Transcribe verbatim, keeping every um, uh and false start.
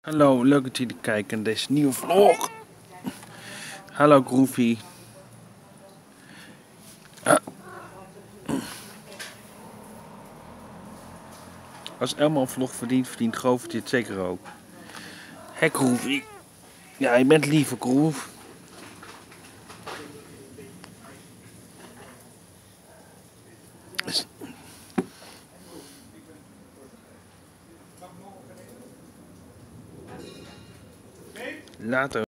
Hallo, leuk dat jullie kijken naar deze nieuwe vlog. Hallo Groovy. Ah. Als Elmo een vlog verdient, verdient Govert dit zeker ook. Hé Groovy. Ja, je bent lieve Groef. Later.